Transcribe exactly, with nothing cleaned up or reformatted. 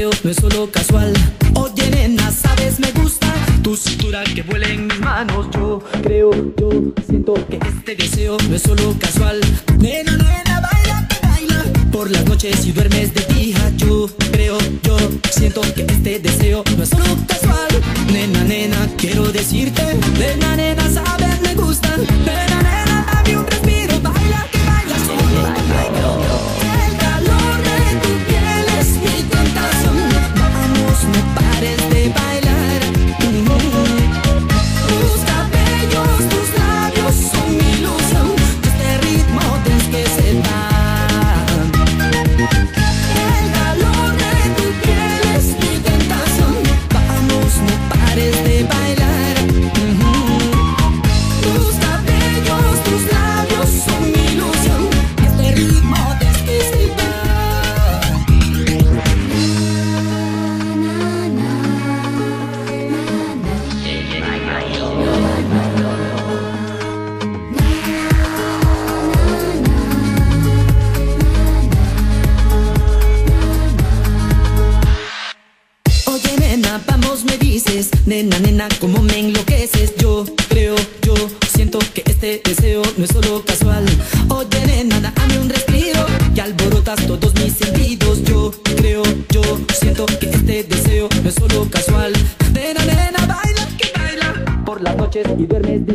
deseo no es solo casual. Oye nena, sabes, me gusta tu cintura que vuela en mis manos. Yo creo, yo siento que este deseo no es solo casual. Nena, nena, baila, baila por las noches y duermes de día. Yo creo, yo siento que este deseo no es solo casual. Nena, nena, quiero decirte, nena, nena, sabes, me gusta. Nena, nena, dame un respiro, baila, que baila solo. El calor de tu piel es mi tentación. Vamos, no pares de bailar. Tus cabellos, tus labios son mi ilusión. Este ritmo tienes que separar. El calor de tu piel es mi tentación. Vamos, no pares de bailar. Tus cabellos, tus labios son mi ilusión. Este ritmo tienes que separar. Oye nena, vamos, me dices, nena, nena, como me enloqueces. Yo creo, yo siento que este deseo no es solo casual. Oye nena, dame un respiro y alborotas todos mis sentidos. Yo creo, yo siento que este deseo no es solo casual. Nena, nena, baila, que baila por las noches y duermes de